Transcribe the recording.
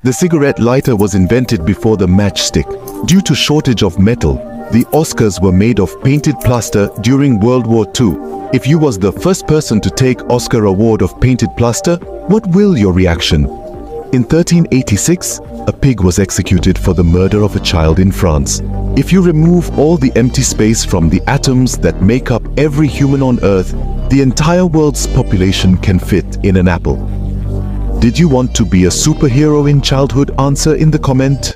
The cigarette lighter was invented before the matchstick. Due to shortage of metal, the Oscars were made of painted plaster during World War II. If you was the first person to take Oscar award of painted plaster, what will your reaction? In 1386, a pig was executed for the murder of a child in France. If you remove all the empty space from the atoms that make up every human on Earth, the entire world's population can fit in an apple. Did you want to be a superhero in childhood? Answer in the comment.